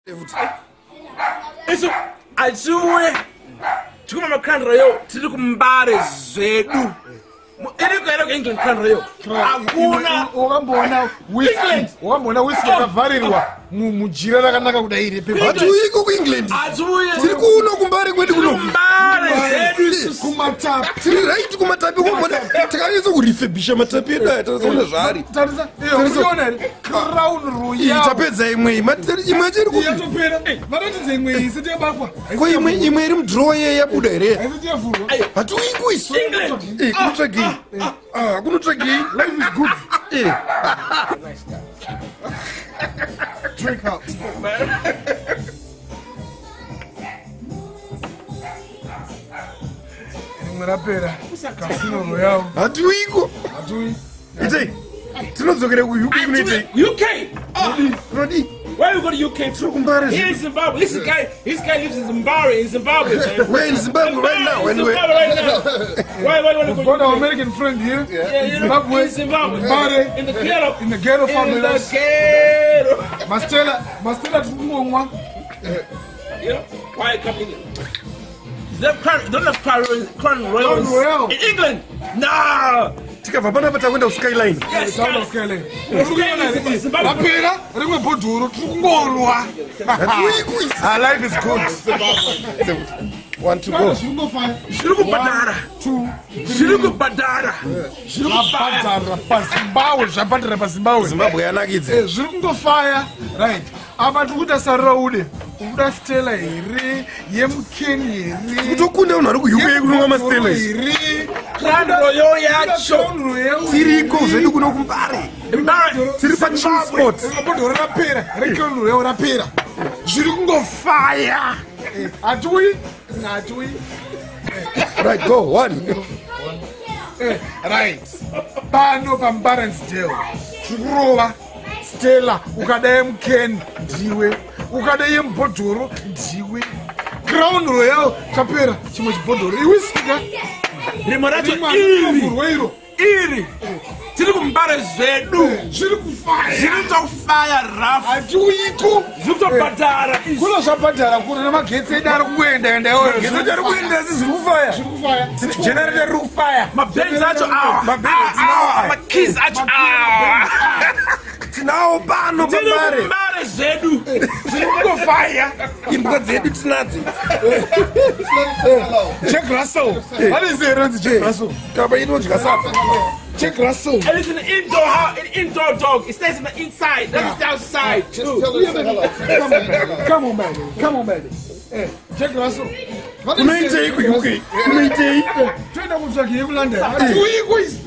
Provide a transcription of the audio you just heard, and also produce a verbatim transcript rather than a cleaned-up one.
Isso ajuwe tukuma makhandra yo tiri kumbare zedu iri kwera ku England khandra yo akuna ukambona whisky ukambona whisky yakavharirwa mujira rakanaka kudaire hatuiko ku England tiri kuno kumbare kwedu kuno kumbare zedu kumatapi tiri right kumatapi kumbona takanyatsa kurefubisha matapi edu aya tasaona zvari tarisa unoona crown royal tapedza imwe imwe chiri kupi yatopera varatidza imwe isati yabakwa ko imwe imwe iri mudraw ye yabuda here isati yavhurwa hatuiko isu eh kunotsvagei ah kunotsvagei life is good eh drink out rapera casino royal hatuiko hatui itei tinodzokere ku U K kunoitei U K rodi where you go to U K through Kumbare here in Zimbabwe this guy this guy lives in Zimbabwe in Zimbabwe man. we're in Zimbabwe right now in anyway Zimbabwe right now why why why we've got our American friend here yeah, in Zimbabwe in Zimbabwe Zimbabwe in the ghetto in the ghetto family in the ghetto Mastella Mastella tungomwa you know why you come in they don't have crown crown royals Royal. in England no tikabva panapa takwenda kuskyline yes Sound of Skyline. Rapera rimwe bhodhoro tiri kungorwa our life is good one to go zviri kubhadhara zviri kubhadhara zviri kubhadhara zvabhadhara pazimbabwe zvabhadhara pazimbabwe Zimbabwe yanakidze zviri kungofaya right apa tiri kuita sarira ude uda stela here yemukeni here kutokunda unhu ari ku U K kunonga mastela here crown royal yacho tiriko zvedu kuno kumbare tiri pachill spot bhodhoro rapera recrown royal rapera zviri kungofaya hatui hatui right go one right pano pambarensdale zvikurova stela ukada yemukeni ndiwe ukada yemubhodhoro ndiwe crown royal chapera chimwe chibhodhoro iwisika rimwe racho iri iro iri tiri kumbare zvedu zviri kufaya zviri kutofaya rafu hatiuiko zviri kutobhadhara kuno zvabhadhara kuno nemagetsi edu ari kuendaenda getsi ari kuenda asi zviri kufaya zviri kufaya generator riri kufaya mabhenzi acho awa mabhenzi awa makeys acho awa tinawo pano tiri pambare kumbare zvedu zviri kungofaya imbwa dzedu tinadzo jack russell vanisi heronzi jack russell kaba inodya sapa jack russell and it's an indoor house, an indoor dog. It stays in the inside, doesn't stay outside. Just tell her, say hello. Come on, man. Come on, man. Hey, Jack Russell. unoitei ku U K unoitei Toenda kutsvaka yekulanda. Hatuiko isi.